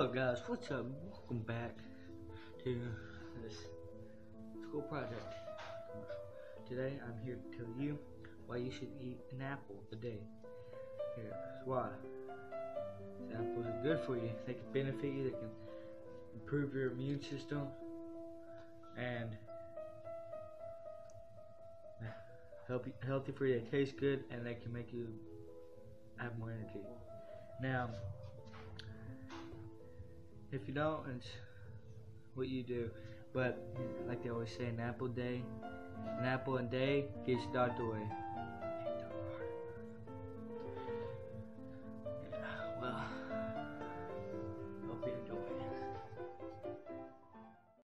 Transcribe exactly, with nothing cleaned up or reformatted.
up, guys? What's up? Welcome back to this school project. Today I'm here to tell you why you should eat an apple a day. Here's why. These apples are good for you. They can benefit you. They can improve your immune system and help you, healthy for you. They taste good and they can make you have more energy. Now, if you don't, it's what you do. But like they always say, an apple day, an apple a day keeps the doctor away.